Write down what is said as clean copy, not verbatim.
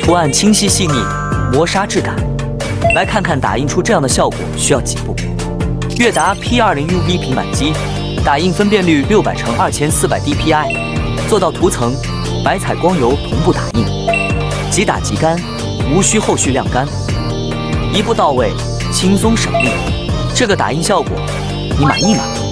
图案清晰细腻，磨砂质感。来看看打印出这样的效果需要几步。悦达 P20UV 平板机，打印分辨率600×2400 dpi， 做到涂层、白彩光油同步打印，即打即干，无需后续晾干，一步到位，轻松省力。这个打印效果，你满意吗？